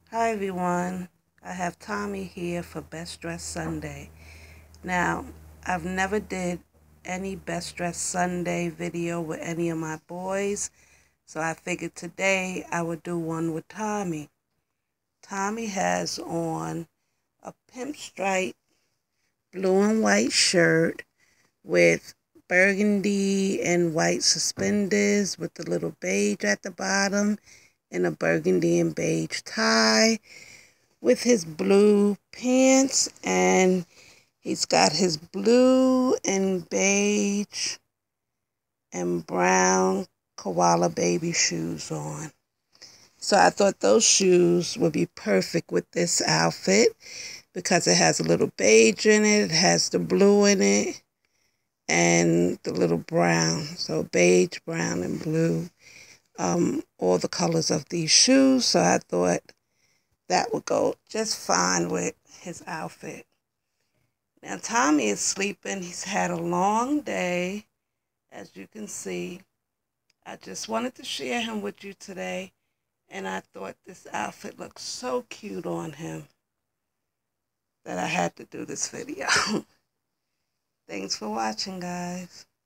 Hi everyone, I have Tommy here for Best Dress Sunday. Now, I've never did any Best Dress Sunday video with any of my boys, so I figured today I would do one with Tommy. Tommy has on a pinstripe blue and white shirt with burgundy and white suspenders with the little beige at the bottom and a burgundy and beige tie with his blue pants, and he's got his blue and beige and brown koala baby shoes on. So I thought those shoes would be perfect with this outfit because it has a little beige in it, it has the blue in it, and the little brown. So beige, brown, and blue. All the colors of these shoes. So I thought that would go just fine with his outfit. Now, Tommy is sleeping. He's had a long day, as you can see. I just wanted to share him with you today, and I thought this outfit looked so cute on him that I had to do this video. Thanks for watching, guys.